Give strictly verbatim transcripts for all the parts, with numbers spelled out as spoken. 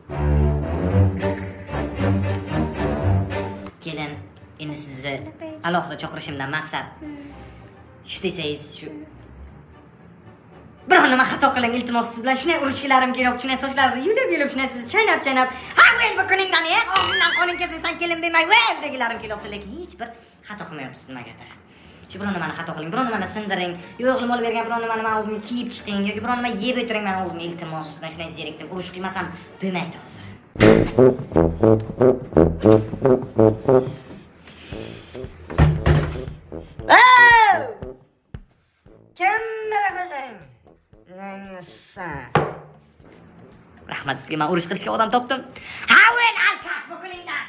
Kelin, endi sizni alohida chaqirishimdan maqsad shu desangiz, shu biror nima xato qiling, iltimos siz bilan shunday urishkilarim kerak, shunday sochlaringizni yulib-yulib, shunday sizni chaynab-chaynab, "Ha, vel bu kuningdan, ey, og'zingdan qo'ling kelsa, kelin demay, vel" degilarim kerak, lekin hech bir xato qilmayapsiz nimagadir. Shu biror nimani xato qiling, biror nimani sindiring, yo'qlim olib bergan biror nimani men o'zim kiyib chiqing yoki biror nima yeb o'tiring, men o'zim iltimos sizdan shunday zerikdim, urush qilmasam bo'lmaydi hozir. Kim bilan nangsa? Rahmat sizga, men urush qilishga odam topdim. Havel alkash bu kuningdan.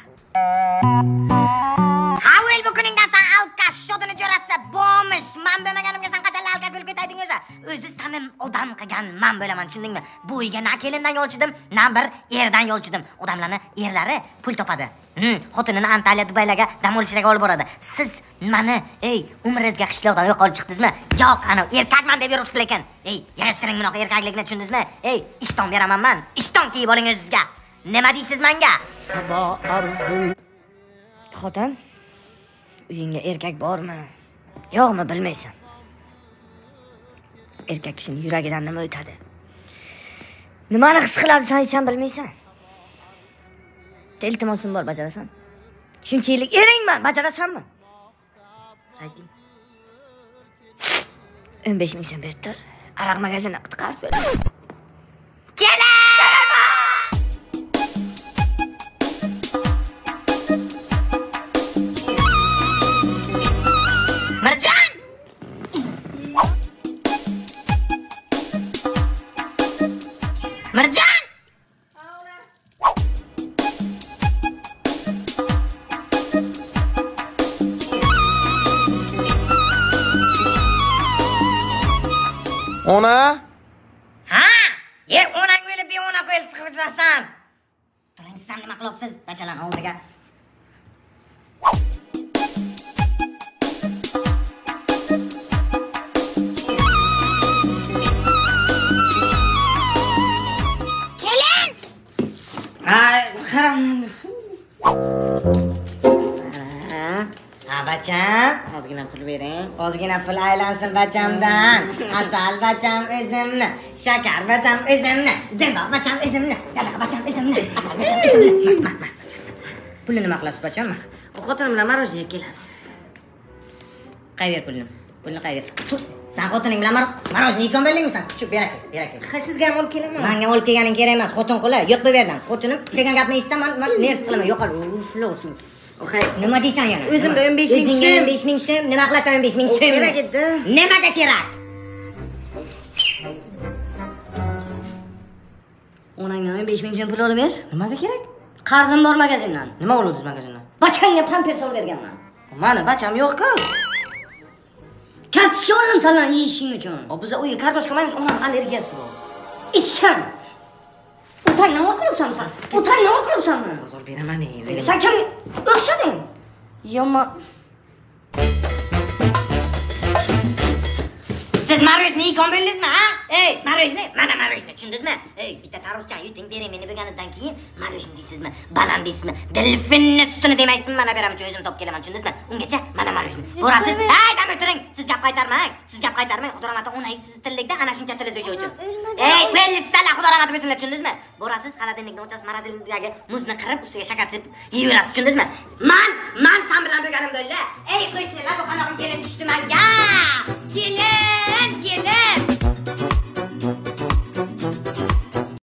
Havel bu kuningdan sen alkash shodini jo'rasa bo'lmish. Men bo'lmaganimga sen qachon alkash bo'lib ketayding o'zi? O'zi seni odam qilgan men bo'laman, tushundingmi? Bu uyga na kelindan yo'lchidim, na bir erdan yo'lchidim. Odamlarni erlari pul topadi. Hmm, xotinini Antaliya, Dubaylarga dam olishlarga olib boradi. Siz meni, ey, umringizga qishloqdan yo'q olib chiqdingizmi? Yo'q, ana erkakman deb yuribsiz lekin. Ey, yig'ishtiring bunaqa erkaklikni, tushundingizmi? Ey, ishton beraman men. Ishton kiyib oling o'zingizga. Nima deysiz menga? Sabo arzum. Xotin, uyingda erkak bormi? Yo'qmi bilmaysan. Erkak kishining yuragidan nima o'tadi? Nimani his qiladi, sen hech ham bilmaysan. Iltimosim bor, bajarasan. Shunchalik eringman, bajarasanmi? Ayting. o'n besh ming so'm berib tur. Araq magazinni qitqarib ber. Kelin! Mirjon! Mirjon! Ona? Ha? Ye, onang o'lib, be ona qo'yib chiqasan. Turing, siz nima qilibsiz? Bachalan oldiga. Kelin! Ay, qaramanda. Ha, bacham, ozgina pul bering. Ozgina pul aylansin bachamdan. Asal bacham o'zimni, shakar bacham o'zimni, dimba bacham o'zimni, dala bacham o'zimni, asal bacham o'zimni. Mak, mak, bacham. Pulni nima qilasiz bacham? Xotinim bilan marojniga kelamiz. Qayber pulni. Pulni qayber. Sen xotining bilan marojniga ikon berlingmisan? Kuchib berak, berak. Ha, sizga ham olib kelaman. Menga olib kelganing kerak emas, xotin qo'la. Yo'q bu yerdan. Xotinim degan gapni eshitsam, men nerv qilaman. Yo'qol, ushla. Okay. Nima deysan yana? O'zimda o'n besh ming so'm. o'n besh ming so'm. Nima qilasan o'n besh ming so'm? Kerak edi. Nimaga kerak? Onangdan o'n besh ming so'm pul olib ber. Nimaga kerak? Qarzim bor magazindan. Nima oldingiz magazindan? Bachangga pampers olib berganman. Mani bacham yo'q-ku. Kartoshka oldim sendan yeyishing uchun. O biz uyga kartoshka olmaymiz, onam allergiyasi bor. Ichsan. Otang nima qilibsan? Otang nima qilibsan? Bozor beraman. Sen kimga o'xshading? Yomma. Siz marojni ikon bildingizmi, ha? Ey, marojni, mana marojni, tushundingizmi? Ey, bitta tarvuzchan yuting, bering meni bo'lganingizdan keyin marojni deysizmi? Banan deysizmi? Delfinni sutini demaysizmi? Mana beraman, o'zim topib kelaman, tushundingizmi? Ungacha mana marojni. Borasiz. Hay, dam o'tiring. Siz gap qaytarmang. Siz gap qaytarmang. Xudo rahmat, onang sizni tillikda ana shuncha tiliz o'sha uchun. Ey, velli sala xudo rahmat bo'lsin, tushundingizmi? Borasiz, xaladinlikni o'rtasi marazilidagi muzni qirib, ustiga shakar sepib yeyverasiz, tushundingizmi? Men, men sen bilan bo'lganim bo'ldi. Ey, qo'shnilar